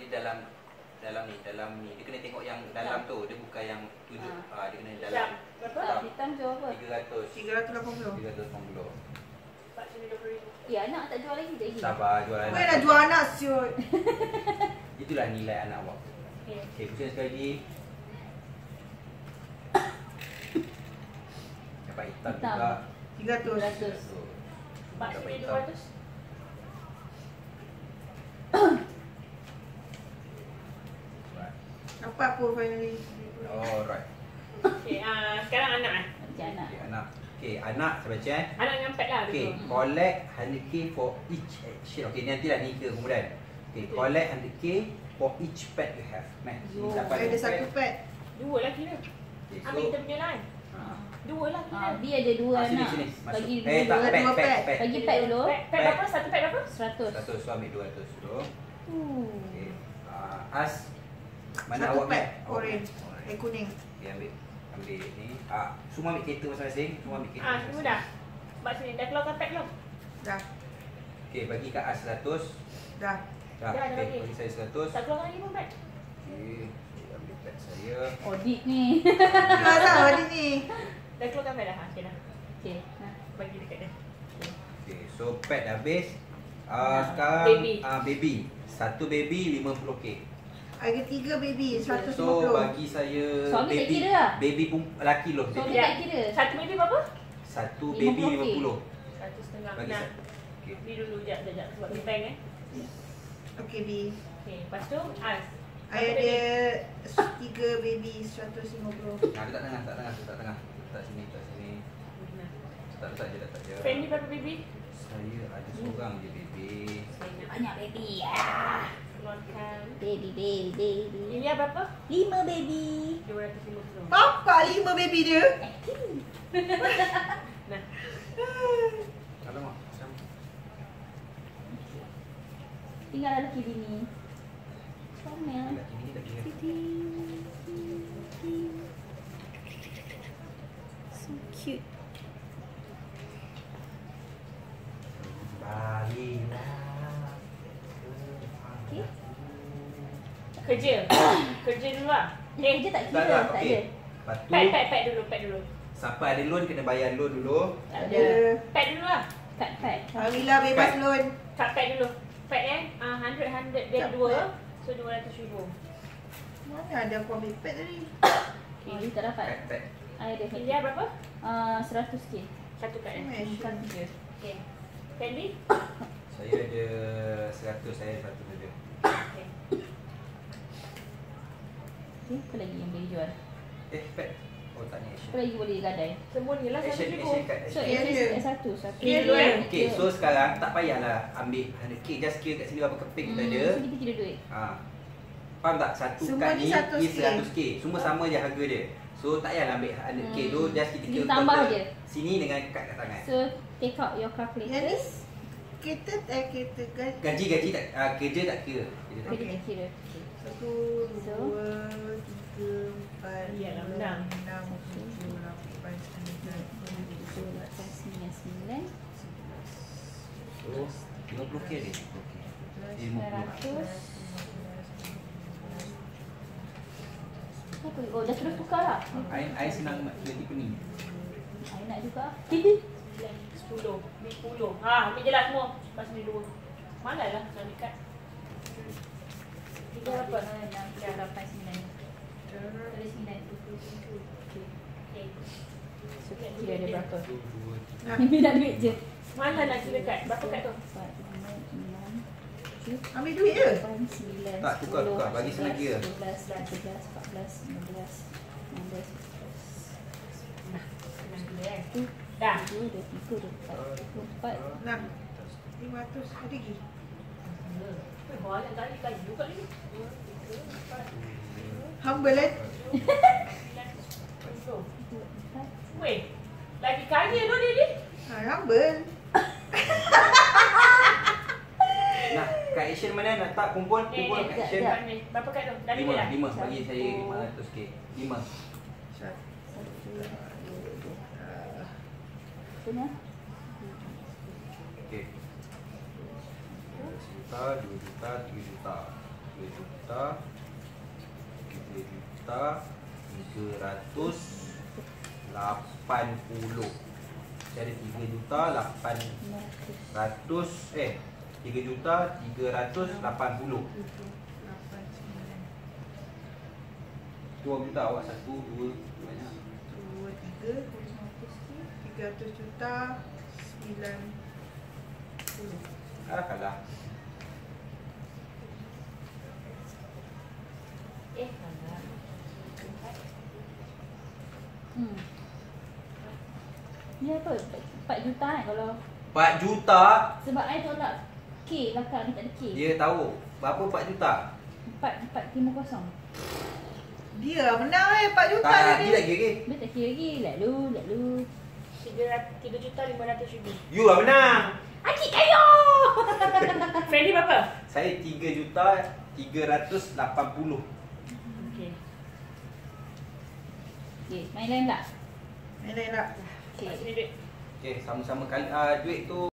dalam ni. Dia kena tengok yang dalam tu, dia bukan yang tunjuk. Dia kena dalam. Berapa? Hitam jual apa? 380. 380. Ya, anak tak jual lagi tak lagi. Sabar, jual anak. Kau nak jual anak siut. Itulah nilai anak awak. Okey, pusing sekali lagi. Dapat hitam juga. 300. Pak sini 200. Dapat pun finally. Alright. Okey, sekarang anak Anak. Okey, anak. Okey, anak saya baca eh. Anak dengan pet lah. Okey, collect 100k for each action. Okey, nantilah ni ke kemudian. Okey, collect 100k for each pet you have. Max. Ada satu pet. Dua lah kira. Okay, Ambil kita punya line. Dua lah kira. Dia ada dua sini, anak. sini. Masuk. Bagi Tak, dua pet. Bagi pet dulu. Pet berapa? Satu pet berapa? 100. 100, so ambil 200 dulu. Okey. As mana Satu awak pet. Oh, Orange. Kuning. Okey, ambil ni. Semua ambil kereta masing-masing. Semua ambil kereta. Semua dah. Mak sini dah keluarkan pet belum? Dah. Okey, bagi kat As 100. Dah. Dah Okey, bagi. bagi saya 100. Tak keluarkan lagi pun pet. Okey, saya ambil pet saya. Audit ni. Tak tahu ada ni. Dah keluarkan pet dah? Okey dah. Okey. Bagi dekat dia. Okey, so pet dah habis. Nah, Sekarang baby. Baby. Satu baby 50k. Ada 3 baby, 150. So bagi saya Suami tak baby, kira lah? baby pun lelaki loh. Suami Baby. tak kira. Satu baby berapa? Satu baby 50. 1.5. Bagi Nah, okey. beli dulu jap sebab di bank Okey, B. Okey, lepas tu As. Ada 3 baby, 150. Dia tak tengah. Tak sini. Tak je. Fendi berapa baby? Saya ada seorang je baby. Banyak baby. Keluarkan. Baby. Ini berapa? 5 baby. 250. Papa 5 baby dia. Nah, Alamak. Tinggal lelaki bini. Comel. Ini tak kira. So cute. Baliklah. Okey. Kerja dulu lah. Kerja tak kira. Tak okey. ada. Lepas tu, Pet dulu. siapa ada loan kena bayar loan dulu. Tak Ada. ada. Pet dulu lah. Pet. Alhamdulillah bebas loan. Kat pet dulu. Pet 100 dia Tak, 2. pet. So 200,000. Mana ada aku ambil pet tadi? Okey, tak dapat. Pet. Ada. India berapa? 100k. Satu pet Bukan 3. Okay. Fendi? Saya ada 100, saya 100 saja. Okay. Okey, apa lagi yang boleh jual? Pet. Oh, tak ni action. Apa lagi boleh gadai? Semua ni lah Action 100,000. kat So, action. satu. Kira dulu, Okey, so sekarang tak payahlah ambil 100k, just kira kat sini berapa keping kita ada. So, kita kira duit. Faham tak? Satu Semua kad ni ni 100K. is 100k. Semua sama je harga dia. So tak payahlah ambil 100k tu, just kita Kita kira tambah total je. sini dengan kad kat tangan. So, take out your calculator. Yang ni kereta kan? Gaji tak kerja tak kira. Kerja tak Jadi kira. kita kira. 1, 2, 3, 4, Iyalah, 5, menang. 6, 7, 8, 9, 9. So 50k dia. 50k. 50. 900. Apa? Oh, dah terus tukar lah. I senang beli pening. I nak juga. 10. Ni 10. Ambil je lah semua. Lepas ni 2. Malah lah nak dekat. Tiga berapa? 6, 7, 8, 9. Ada 9. Okay. So, kira ada berapa? 2 Ni nak duit je. Mana nak kira kad? Berapa kad tu? 4, 5, 6, 7, ambil duit je. 8, 9, Tak, tukar. Bagi senang kira. 11, 13, 14, 15, 16, 17. Senang kira Dah. 2, 23, 24, 24. Nah, 500 ada lagi. Banyak tadi kayu juga ni. Humble eh. 9, 10. Weh, lagi kaya tu dia ni. Humble. Nah, kat action mana nak tak kumpul kat action. Berapa kad tu? Dah 5 dah? 5 bagi saya 500k. 5. Punya? Okey. 1 juta, 2 juta, 3 juta. 2 juta. juta 3.380. Jadi 3.380. 8, 9. Tu orang minta awak 1, 2 banyak. 2, 3. 300 juta 90. Kalah. Kalah. Ni apa? 4 juta kan kalau 4 juta. sebab I tolak K belakang ni tak ada K. Dia tahu berapa 4 juta? 450. Dia menang 4 juta Tak, dia. dia lagi. Dia tak kira lagi. Lalu. 3.500.000. You lah menang. Adik kayo. Friendly berapa? Saya 3.380. Okey. Okey, main lain tak? Main lain tak? Okey. Sini duit. Okey, sama-sama kali duit tu